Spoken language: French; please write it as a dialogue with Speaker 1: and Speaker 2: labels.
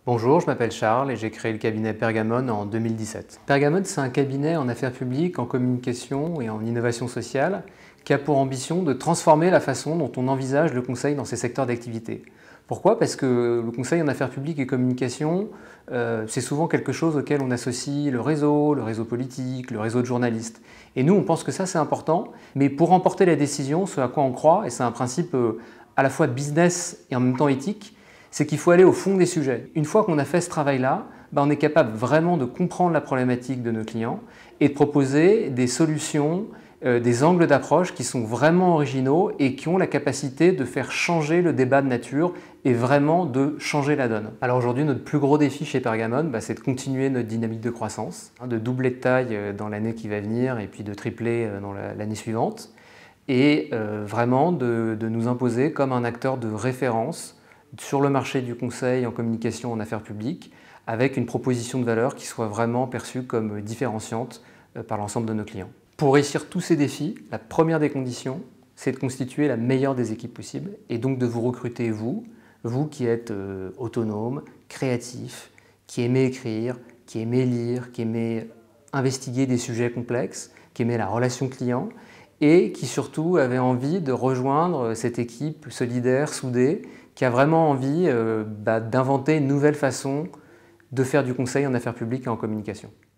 Speaker 1: Bonjour, je m'appelle Charles et j'ai créé le cabinet Pergamon en 2017. Pergamon, c'est un cabinet en affaires publiques, en communication et en innovation sociale qui a pour ambition de transformer la façon dont on envisage le conseil dans ses secteurs d'activité. Pourquoi? Parce que le conseil en affaires publiques et communication, c'est souvent quelque chose auquel on associe le réseau politique, le réseau de journalistes. Et nous, on pense que ça, c'est important, mais pour remporter la décision, ce à quoi on croit, et c'est un principe à la fois business et en même temps éthique, c'est qu'il faut aller au fond des sujets. Une fois qu'on a fait ce travail-là, on est capable vraiment de comprendre la problématique de nos clients et de proposer des solutions, des angles d'approche qui sont vraiment originaux et qui ont la capacité de faire changer le débat de nature et vraiment de changer la donne. Alors aujourd'hui, notre plus gros défi chez Pergamon, c'est de continuer notre dynamique de croissance, de doubler de taille dans l'année qui va venir et puis de tripler dans l'année suivante et vraiment de nous imposer comme un acteur de référence sur le marché du conseil en communication en affaires publiques, avec une proposition de valeur qui soit vraiment perçue comme différenciante par l'ensemble de nos clients. Pour réussir tous ces défis, la première des conditions, c'est de constituer la meilleure des équipes possibles et donc de vous recruter vous qui êtes autonome, créatif, qui aimez écrire, qui aimez lire, qui aimez investiguer des sujets complexes, qui aimez la relation client et qui surtout avez envie de rejoindre cette équipe solidaire, soudée, qui a vraiment envie d'inventer une nouvelle façon de faire du conseil en affaires publiques et en communication.